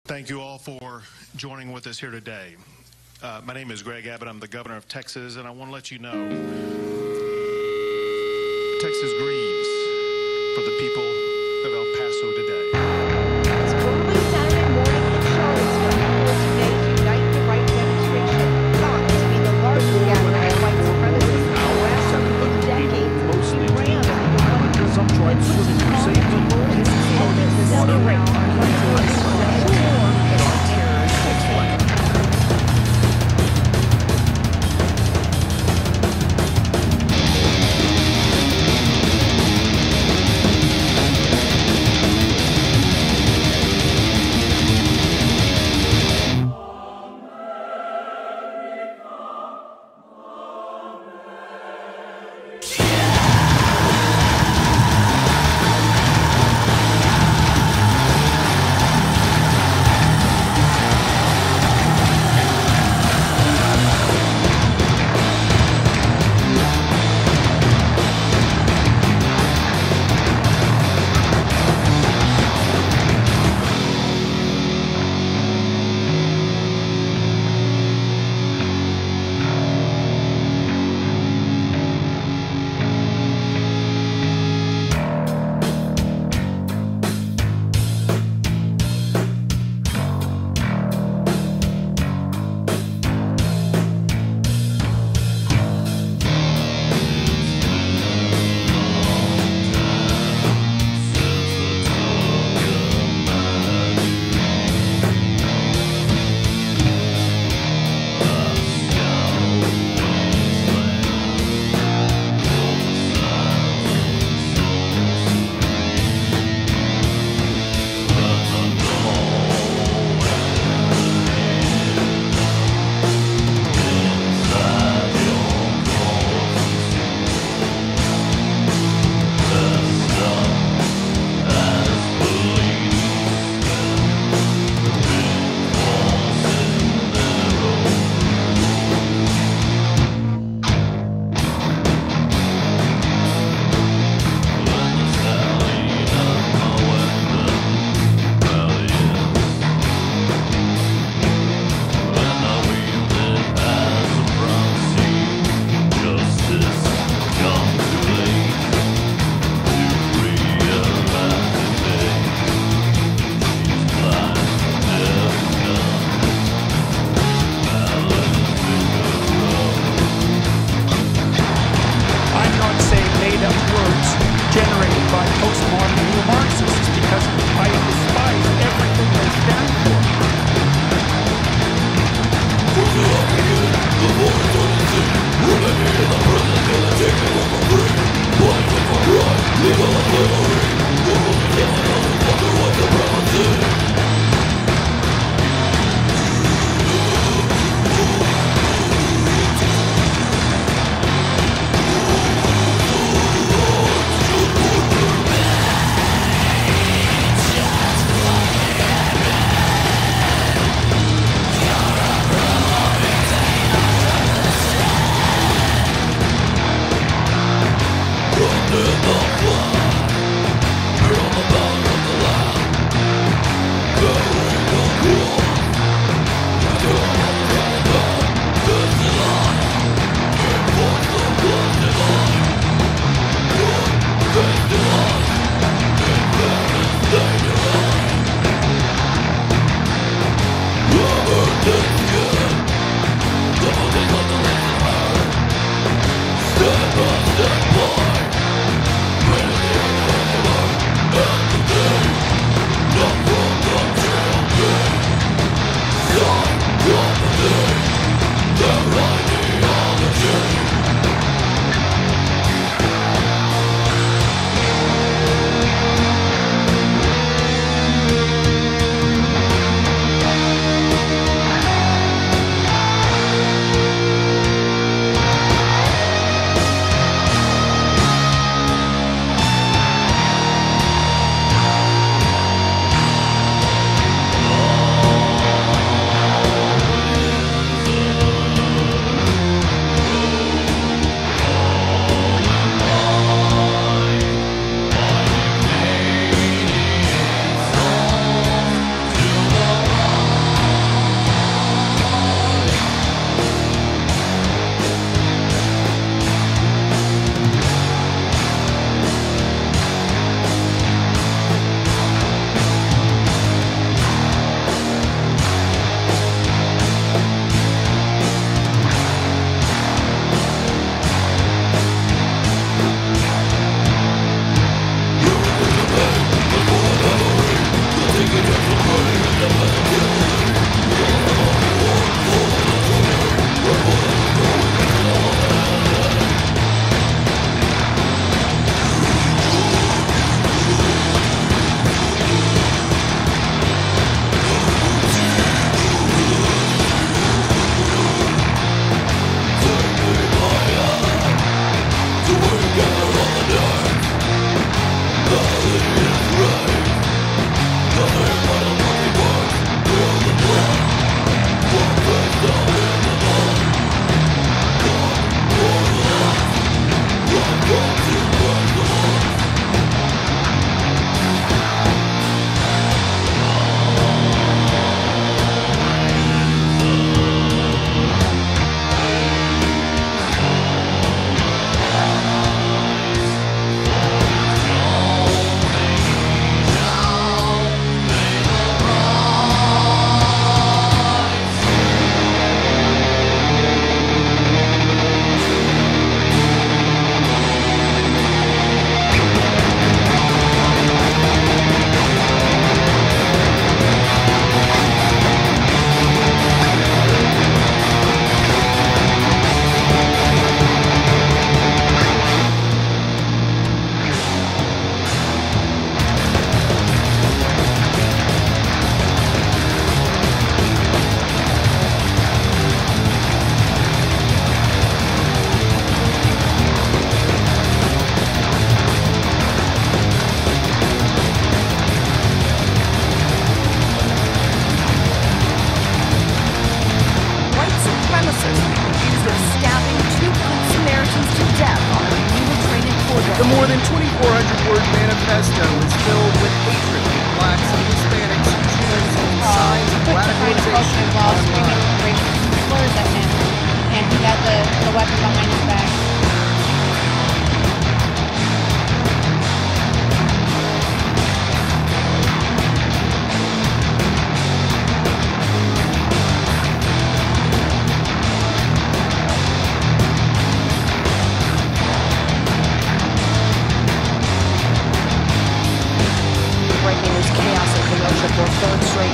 Thank you all for joining with us here today. My name is Greg Abbott. I'm the governor of Texas, and I want to let you know Texas grieves for the people of El Paso today. It's early Saturday morning in Charlottesville for today's Unite the Right demonstration, thought to be the largest gathering of white supremacists in the West in decades. We ran some tribes swimming for safety and celebrate our country.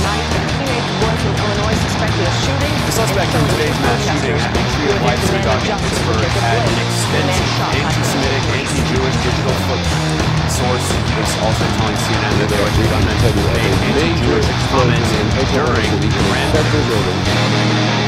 night, a teenage boy from Illinois suspected of shooting. The suspect in today's mass shooting at the Tree of Life Synagogue in Pittsburgh had an extensive anti-Semitic, anti-Jewish digital footprint. The source is also telling CNN that there were gunmen who made anti-Jewish comments during the random.